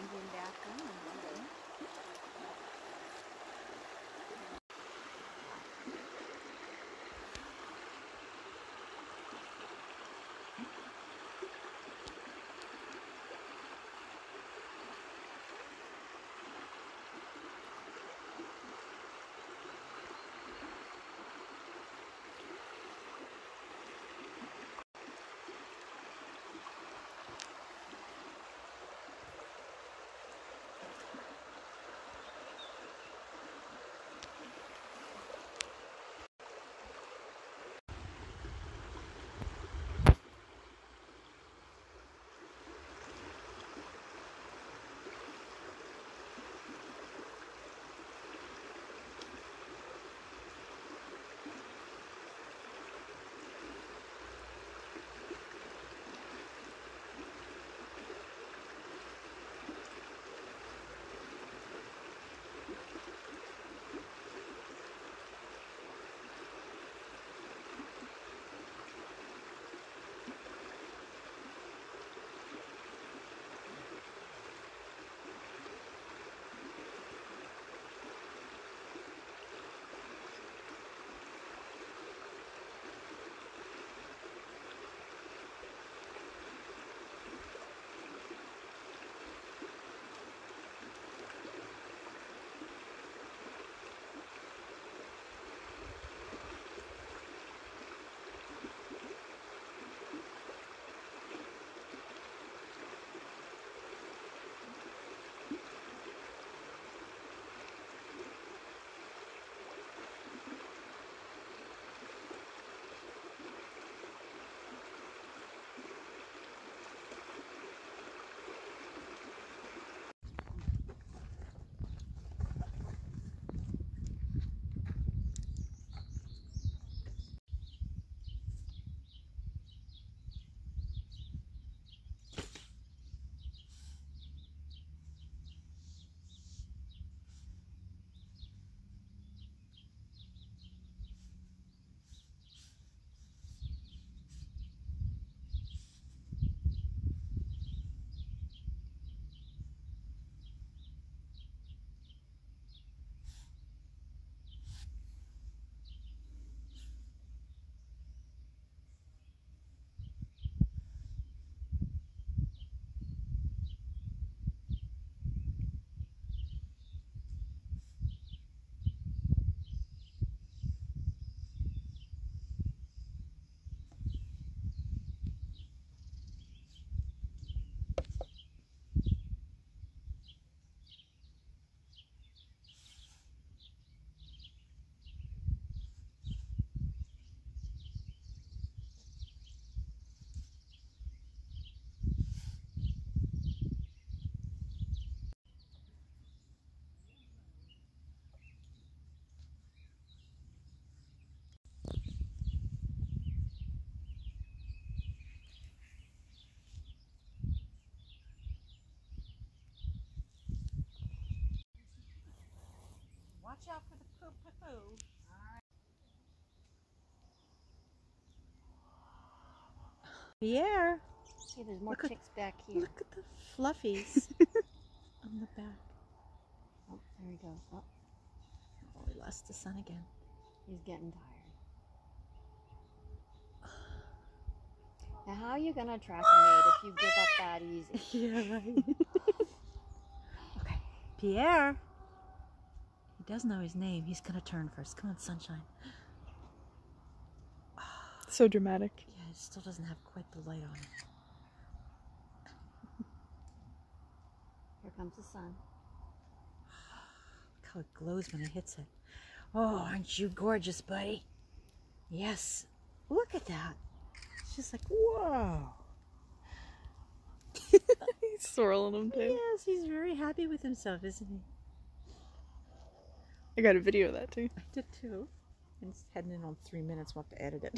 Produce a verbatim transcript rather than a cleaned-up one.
Indian bathroom in London. Watch out for the poo poo poo. Alright. Pierre. See, there's more Look chicks at, back here. Look at the fluffies on the back. Oh, there he goes. Oh. Oh, we lost the sun again. He's getting tired. Now, how are you going to attract a mate if you give up that easy? Yeah, right. Okay, Pierre. He does know his name. He's going to turn first. Come on, sunshine. So dramatic. Yeah, it still doesn't have quite the light on it. Here comes the sun. Look how it glows when it hits it. Oh, aren't you gorgeous, buddy? Yes. Look at that. It's just like, whoa. He's swirling them too. Yes, he's very happy with himself, isn't he? I got a video of that too. I did too. And it's heading in on three minutes. We'll have to edit it.